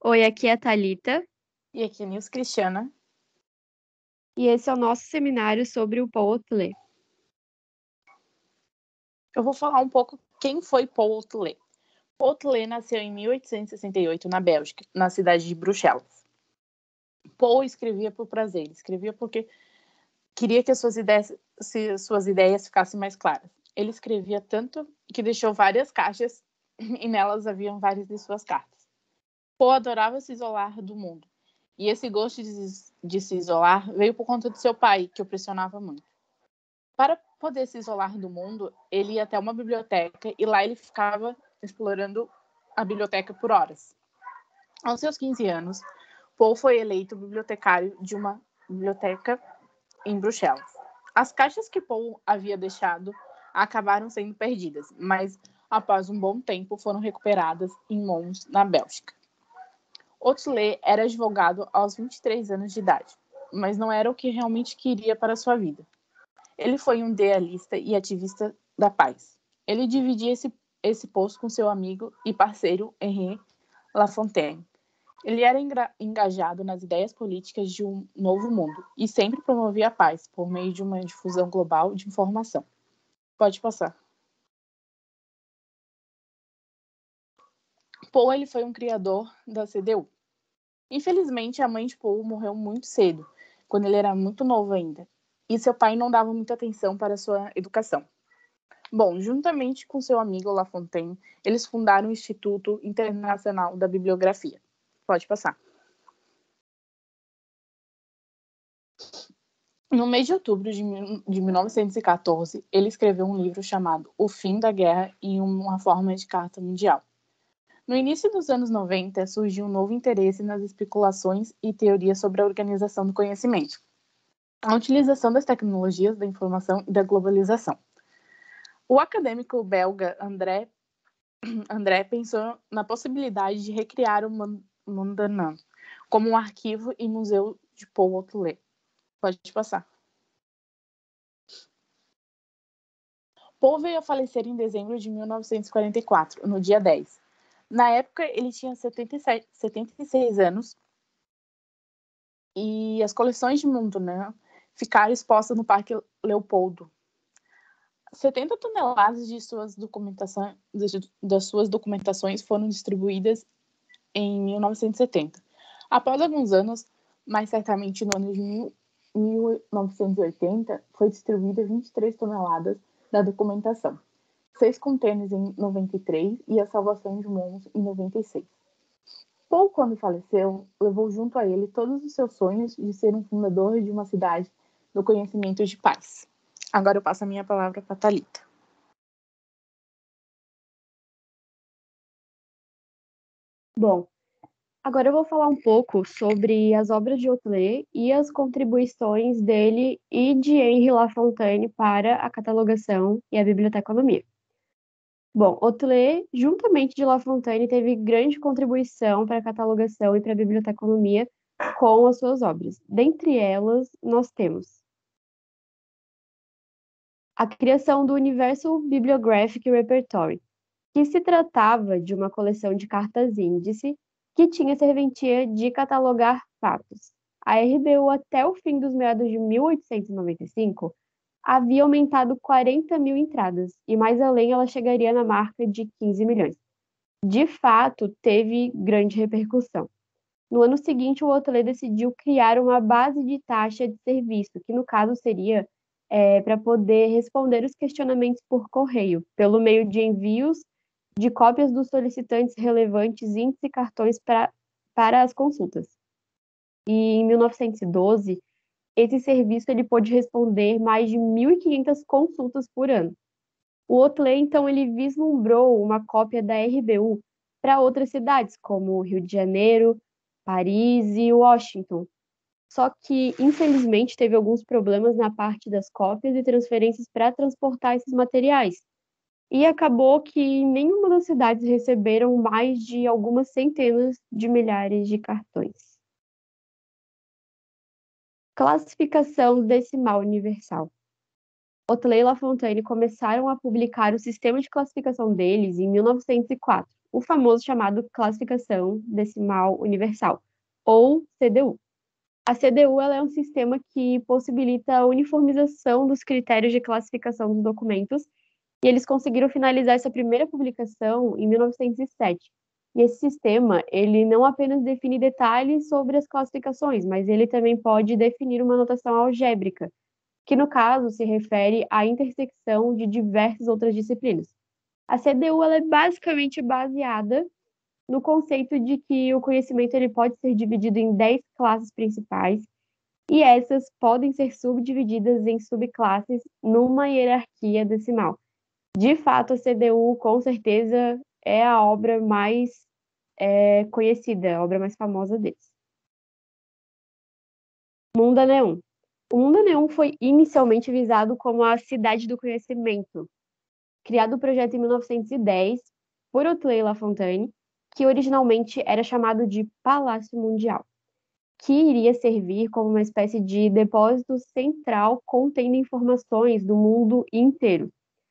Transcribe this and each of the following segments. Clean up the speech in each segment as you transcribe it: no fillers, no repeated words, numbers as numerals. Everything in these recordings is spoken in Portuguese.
Oi, aqui é a Thalita, E aqui é Nils Cristiana. e esse é o nosso seminário sobre o Paul Autulet. Eu vou falar um pouco quem foi Paul Autulet. Paul Autulet nasceu em 1868 na Bélgica, na cidade de Bruxelas. Paul escrevia por prazer, escrevia porque queria que as suas ideias ficassem mais claras. Ele escrevia tanto que deixou várias caixas e nelas haviam várias de suas cartas. Paul adorava se isolar do mundo. E esse gosto de se isolar veio por conta do seu pai, que o pressionava muito. Para poder se isolar do mundo, ele ia até uma biblioteca e lá ele ficava explorando a biblioteca por horas. Aos seus 15 anos, Paul foi eleito bibliotecário de uma biblioteca em Bruxelas. As caixas que Paul havia deixado acabaram sendo perdidas, mas após um bom tempo foram recuperadas em Mons, na Bélgica. Autulet era advogado aos 23 anos de idade, mas não era o que realmente queria para sua vida. Ele foi um idealista e ativista da paz. Ele dividia esse posto com seu amigo e parceiro Henri Lafontaine. Ele era engajado nas ideias políticas de um novo mundo e sempre promovia a paz por meio de uma difusão global de informação. Pode passar. Paul ele foi um criador da CDU. Infelizmente, a mãe de Paul morreu muito cedo, quando ele era muito novo ainda, e seu pai não dava muita atenção para sua educação. Bom, juntamente com seu amigo Lafontaine, eles fundaram o Instituto Internacional da Bibliografia. Pode passar. No mês de outubro de 1914, ele escreveu um livro chamado O Fim da Guerra em uma Forma de Carta Mundial. No início dos anos 90, surgiu um novo interesse nas especulações e teorias sobre a organização do conhecimento, a utilização das tecnologias da informação e da globalização. O acadêmico belga André pensou na possibilidade de recriar o Mandanin como um arquivo e museu de Paul Autulet. Pode passar. Paul veio a falecer em dezembro de 1944, no dia 10. Na época, ele tinha 76 anos e as coleções de Mandanin ficaram expostas no Parque Leopoldo. 70 toneladas das suas documentações foram distribuídas em 1970. Após alguns anos, mais certamente no ano de 1980, foi distribuída 23 toneladas da documentação, 6 contêineres em 93 e a salvação de Mons em 96. Paul, quando faleceu, levou junto a ele todos os seus sonhos de ser um fundador de uma cidade do conhecimento de paz. Agora eu passo a minha palavra para a Thalita. Bom, agora eu vou falar um pouco sobre as obras de Autulet e as contribuições dele e de Henri Lafontaine para a catalogação e a biblioteconomia. Bom, Autulet, juntamente de Lafontaine, teve grande contribuição para a catalogação e para a biblioteconomia com as suas obras. Dentre elas, nós temos a criação do Universal Bibliographic Repertory, que se tratava de uma coleção de cartas índice que tinha a serventia de catalogar fatos. A RBU, até o fim dos meados de 1895, havia aumentado 40 mil entradas, e mais além ela chegaria na marca de 15 milhões. De fato, teve grande repercussão. No ano seguinte, o Autulet decidiu criar uma base de taxa de serviço, que no caso seria para poder responder os questionamentos por correio, pelo meio de envios de cópias dos solicitantes relevantes, índices e cartões para as consultas. E em 1912, esse serviço ele pôde responder mais de 1.500 consultas por ano. O Autulet, então, ele vislumbrou uma cópia da RBU para outras cidades, como Rio de Janeiro, Paris e Washington. Só que, infelizmente, teve alguns problemas na parte das cópias e transferências para transportar esses materiais. E acabou que nenhuma das cidades receberam mais de algumas centenas de milhares de cartões. Classificação decimal universal. Autulet e Lafontaine começaram a publicar o sistema de classificação deles em 1904, o famoso chamado Classificação Decimal Universal, ou CDU. A CDU ela é um sistema que possibilita a uniformização dos critérios de classificação dos documentos, e eles conseguiram finalizar essa primeira publicação em 1907. E esse sistema, ele não apenas define detalhes sobre as classificações, mas ele também pode definir uma notação algébrica, que no caso se refere à intersecção de diversas outras disciplinas. A CDU ela é basicamente baseada no conceito de que o conhecimento ele pode ser dividido em 10 classes principais, e essas podem ser subdivididas em subclasses numa hierarquia decimal. De fato, a CDU, com certeza, é a obra mais conhecida, a obra mais famosa deles. Mundaneum. O Mundaneum foi inicialmente visado como a cidade do conhecimento, criado o projeto em 1910 por Otley Lafontaine, que originalmente era chamado de Palácio Mundial, que iria servir como uma espécie de depósito central contendo informações do mundo inteiro.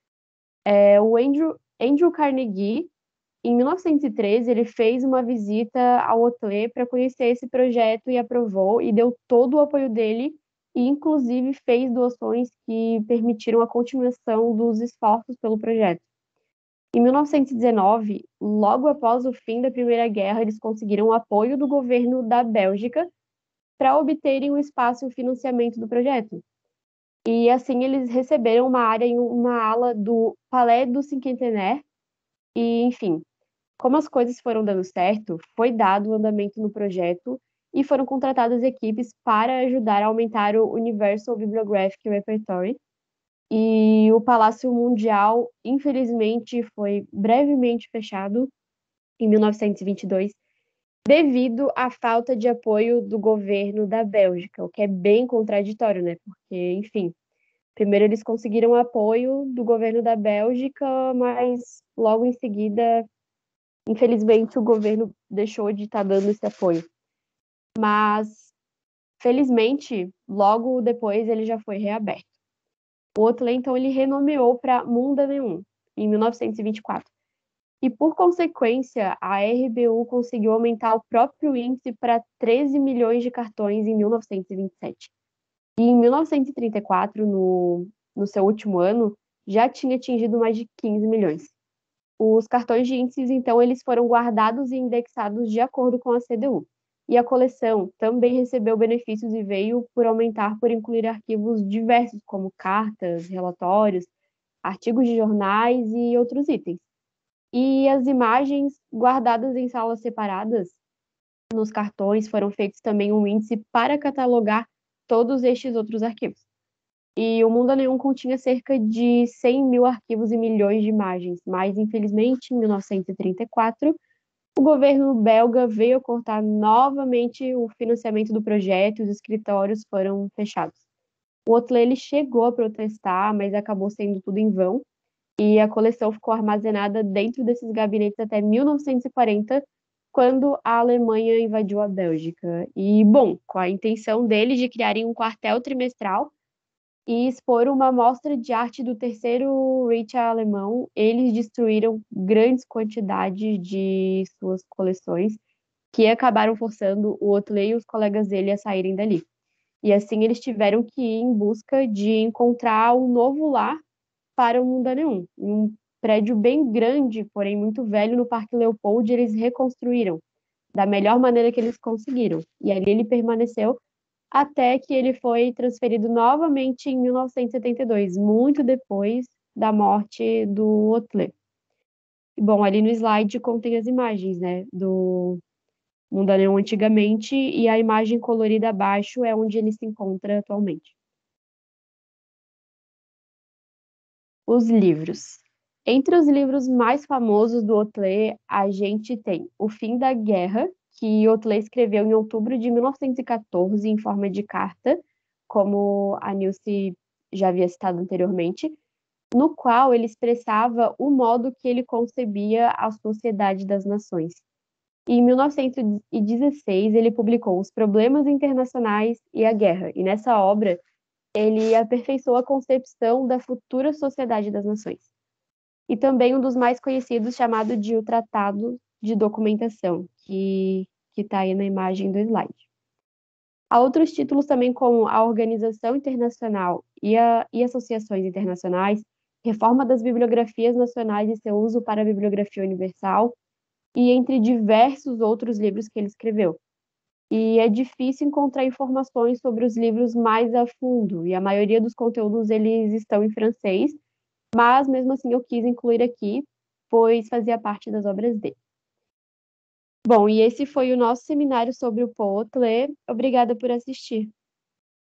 O Andrew Carnegie, em 1913, ele fez uma visita ao Otley para conhecer esse projeto e aprovou e deu todo o apoio dele e, inclusive, fez doações que permitiram a continuação dos esforços pelo projeto. Em 1919, logo após o fim da Primeira Guerra, eles conseguiram o apoio do governo da Bélgica para obterem o espaço e o financiamento do projeto. E assim eles receberam uma área em uma ala do Palais du Cinquantenaire e, enfim, como as coisas foram dando certo, foi dado o andamento no projeto e foram contratadas equipes para ajudar a aumentar o Universal Bibliographic Repertory. E o Palácio Mundial, infelizmente, foi brevemente fechado em 1922, devido à falta de apoio do governo da Bélgica, o que é bem contraditório, né? Porque, enfim, primeiro eles conseguiram apoio do governo da Bélgica, mas logo em seguida, infelizmente, o governo deixou de estar dando esse apoio. Mas, felizmente, logo depois ele já foi reaberto. O Otley, então, ele renomeou para Mundaneum, em 1924. E, por consequência, a RBU conseguiu aumentar o próprio índice para 13 milhões de cartões em 1927. E em 1934, no seu último ano, já tinha atingido mais de 15 milhões. Os cartões de índices, então, eles foram guardados e indexados de acordo com a CDU. E a coleção também recebeu benefícios e veio por aumentar por incluir arquivos diversos, como cartas, relatórios, artigos de jornais e outros itens. E as imagens guardadas em salas separadas nos cartões foram feitos também um índice para catalogar todos estes outros arquivos. E o Mundaneum continha cerca de 100 mil arquivos e milhões de imagens, mas infelizmente, em 1934, o governo belga veio cortar novamente o financiamento do projeto e os escritórios foram fechados. O Otley ele chegou a protestar, mas acabou sendo tudo em vão, e a coleção ficou armazenada dentro desses gabinetes até 1940, quando a Alemanha invadiu a Bélgica. E, bom, com a intenção deles de criarem um quartel trimestral e expor uma mostra de arte do Terceiro Reich alemão, eles destruíram grandes quantidades de suas coleções, que acabaram forçando o Otley e os colegas dele a saírem dali. E assim eles tiveram que ir em busca de encontrar um novo lar para o Mundaneum. Um prédio bem grande, porém muito velho, no Parque Leopold, eles reconstruíram da melhor maneira que eles conseguiram. E ali ele permaneceu até que ele foi transferido novamente em 1972, muito depois da morte do Otley. Bom, ali no slide contém as imagens, né, do Mundaneum antigamente, e a imagem colorida abaixo é onde ele se encontra atualmente. Os livros. Entre os livros mais famosos do Otley, a gente tem O Fim da Guerra, que Otley escreveu em outubro de 1914 em forma de carta, como a Nilce já havia citado anteriormente, no qual ele expressava o modo que ele concebia a Sociedade das Nações. E em 1916, ele publicou Os Problemas Internacionais e a Guerra, e nessa obra ele aperfeiçoou a concepção da futura Sociedade das Nações. E também um dos mais conhecidos, chamado de O Tratado de documentação, que está aí na imagem do slide. Há outros títulos também, como a Organização Internacional e associações internacionais, Reforma das Bibliografias Nacionais e seu uso para a Bibliografia Universal, e entre diversos outros livros que ele escreveu. E é difícil encontrar informações sobre os livros mais a fundo, e a maioria dos conteúdos eles estão em francês, mas mesmo assim eu quis incluir aqui, pois fazia parte das obras dele. Bom, e esse foi o nosso seminário sobre o Paul Autlé. Obrigada por assistir.